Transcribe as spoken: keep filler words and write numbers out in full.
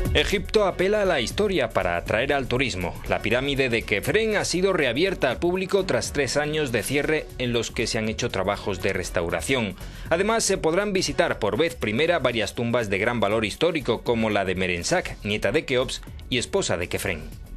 Egipto apela a la historia para atraer al turismo. La pirámide de Kefren ha sido reabierta al público tras tres años de cierre en los que se han hecho trabajos de restauración. Además, se podrán visitar por vez primera varias tumbas de gran valor histórico, como la de Merensac, nieta de Keops y esposa de Kefren.